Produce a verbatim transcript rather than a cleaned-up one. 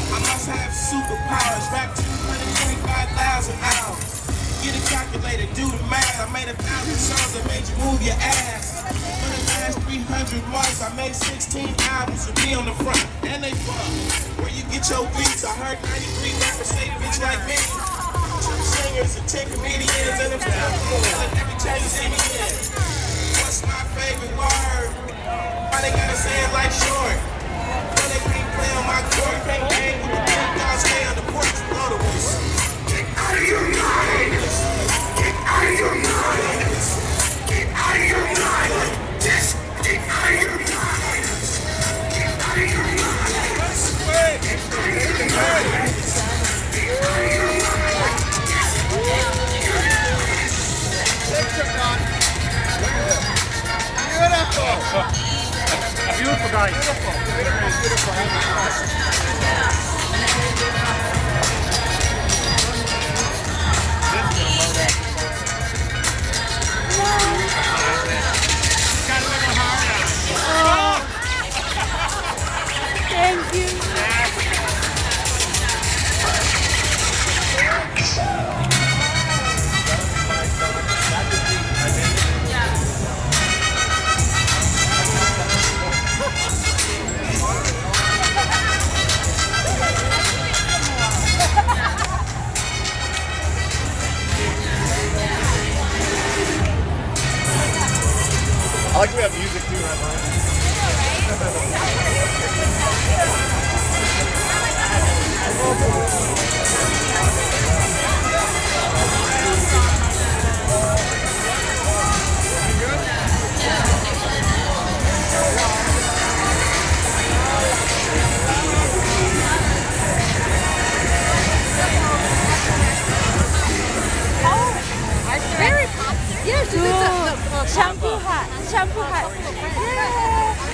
I must have superpowers. Rap two hundred twenty-five thousand hours. Get a calculator, do the math. I made a thousand songs that made you move your ass. For the last three hundred months, I made sixteen albums with me on the front. And they fuck. Where you get your beats? I heard ninety-three rappers say bitch like me. Two singers and ten comedians and a film. Every time you see me in. What's my favorite word? Why they gotta say it like short? When they can't play on my court, can't game with the big dogs, stay on the porch, blow the whistle. Get out of your mind! Get out of your mind! Get out of your mind! Just get out of your mind! Get out of your mind! Get out of your mind! Get out of your mind! Beautiful! Beautiful guys. Beautiful. Beautiful. Thank you. I like we have music too, right? Very popular. Yeah, she's oh, a, a, a shampoo hat. Shampoo hat. Yeah.